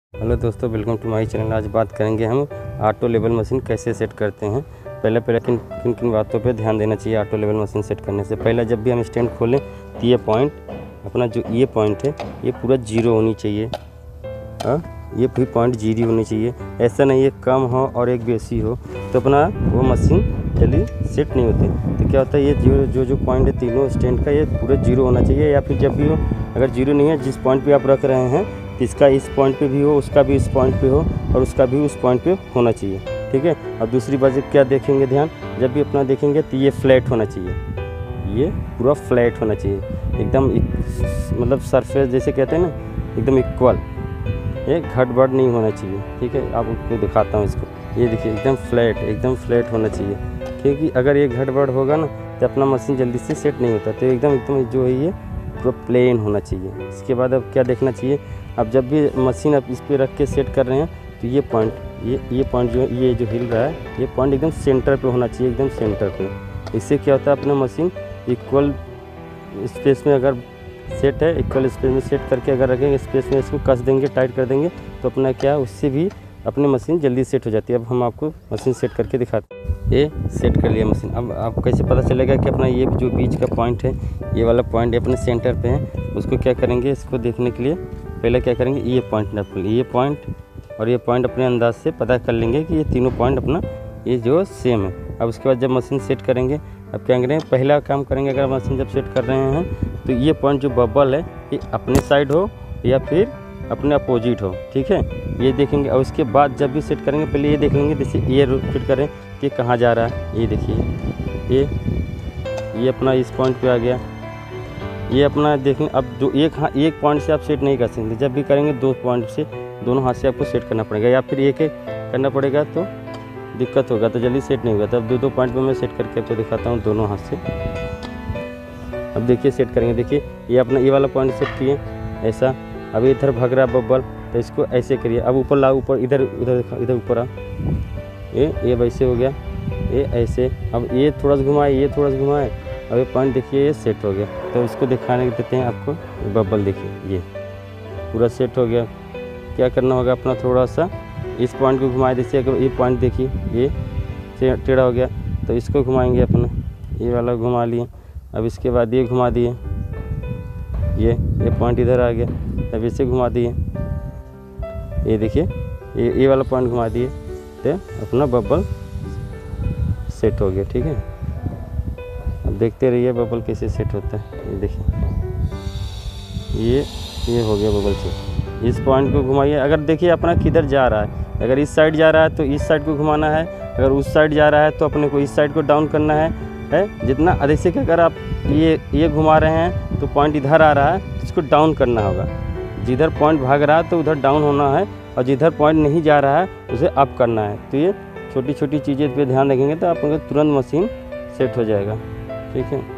Hello दोस्तों, welcome to my channel. आज बात करेंगे हम ऑटो लेवल मशीन कैसे सेट करते हैं। पहले किन किन बातों पे ध्यान देना चाहिए ऑटो लेवल मशीन सेट करने से पहले। जब भी हम स्टैंड खोलें तो ये पॉइंट अपना जो ये पॉइंट है ये पूरा जीरो होनी चाहिए। ये भी पॉइंट जीरो होनी चाहिए। ऐसा नहीं है कम हो और एक बेसी हो तो अपना वो मशीन जल्दी सेट नहीं होती। तो क्या होता है, ये जो पॉइंट है तीनों स्टैंड का ये पूरा जीरो होना चाहिए। या फिर जब भी हो अगर जीरो नहीं है, जिस पॉइंट पे आप रख रहे हैं इसका इस पॉइंट पे भी हो, उसका भी इस पॉइंट पे हो और उसका भी उस पॉइंट पे होना चाहिए। ठीक है। और दूसरी बात क्या देखेंगे ध्यान, जब भी अपना देखेंगे तो ये फ्लैट होना चाहिए। ये पूरा फ्लैट होना चाहिए एकदम, मतलब सरफेस जैसे कहते हैं ना एकदम इक्वल। ये घट-बढ़ नहीं होना चाहिए। ठीक है, आपको दिखाता हूँ इसको। ये देखिए एकदम फ्लैट होना चाहिए। क्योंकि अगर ये घट-बढ़ होगा ना तो अपना मशीन जल्दी से सेट नहीं होता। तो एकदम जो है ये पूरा प्लेन होना चाहिए। इसके बाद अब क्या देखना चाहिए, अब जब भी मशीन आप इस पे रख के सेट कर रहे हैं तो ये पॉइंट ये पॉइंट ये जो हिल रहा है ये पॉइंट एकदम सेंटर पे होना चाहिए, एकदम सेंटर पे। इससे क्या होता है, अपना मशीन इक्वल स्पेस में अगर सेट है, इक्वल स्पेस में सेट करके अगर रखेंगे स्पेस में, इसको कस देंगे, टाइट कर देंगे तो अपना क्या उससे भी अपनी मशीन जल्दी सेट हो जाती है। अब हम आपको मशीन सेट करके दिखाते हैं। ये सेट कर लिया मशीन। अब आपको कैसे पता चलेगा कि अपना ये जो बीच का पॉइंट है, ये वाला पॉइंट है अपने सेंटर पे है। उसको क्या करेंगे, इसको देखने के लिए पहले क्या करेंगे, ये पॉइंट नाप लेंगे। ये पॉइंट और ये पॉइंट अपने अंदाज से पता कर लेंगे कि ये तीनों पॉइंट अपना ये जो सेम है। अब उसके बाद जब मशीन सेट करेंगे, अब क्या करेंगे, पहला काम करेंगे अगर मशीन जब सेट कर रहे हैं तो ये पॉइंट जो बबल है ये अपने साइड हो या फिर अपने अपोजिट हो। ठीक है, ये देखेंगे। और उसके बाद जब भी सेट करेंगे पहले ये देख लेंगे, जैसे ये फिट करें कि कहाँ जा रहा है। ये देखिए ये अपना इस पॉइंट पे आ गया। ये अपना देखें। अब जो एक पॉइंट से आप सेट नहीं कर सकते, जब भी करेंगे दो पॉइंट से, दोनों हाथ से आपको सेट करना पड़ेगा, या फिर एक करना पड़ेगा तो दिक्कत होगा, तो जल्दी सेट नहीं होगा। तो अब दो पॉइंट पे मैं सेट करके आपको दिखाता हूँ दोनों हाथ से। अब देखिए सेट करेंगे, देखिए ये अपना ये वाला पॉइंट सेट किए ऐसा। अब इधर भाग रहा है बबल तो इसको ऐसे करिए। अब ऊपर लाओ, ऊपर इधर ऊपर आ, ये वैसे हो गया, ये ऐसे। अब ये थोड़ा सा घुमाए, ये थोड़ा सा घुमाए। अब ये पॉइंट देखिए ये सेट हो गया। तो इसको दिखाने देते हैं आपको। बबल देखिए ये पूरा सेट हो गया। क्या करना होगा, अपना थोड़ा सा इस पॉइंट को घुमाए। जैसे अगर ये पॉइंट देखिए ये टेढ़ा हो गया तो इसको घुमाएंगे अपना, ये वाला घुमा लिए। अब इसके बाद ये घुमा दिए, ये पॉइंट इधर आ गया। अब इसे घुमा दिए, ये देखिए ये वाला पॉइंट घुमा दिए तो अपना बबल सेट हो गया। ठीक है, अब देखते रहिए बबल कैसे सेट होता है। ये देखिए ये हो गया बबल सेट। इस पॉइंट को घुमाइए। अगर देखिए अपना किधर जा रहा है, अगर इस साइड जा रहा है तो इस साइड को घुमाना है, अगर उस साइड जा रहा है तो अपने को इस साइड को डाउन करना है जितना। जैसे कि अगर आप ये घुमा रहे हैं तो पॉइंट इधर आ रहा है तो इसको डाउन करना होगा। जिधर पॉइंट भाग रहा है तो उधर डाउन होना है, और जिधर पॉइंट नहीं जा रहा है उसे अप करना है। तो ये छोटी छोटी चीज़ें पे ध्यान रखेंगे तो आपका तुरंत मशीन सेट हो जाएगा। ठीक है।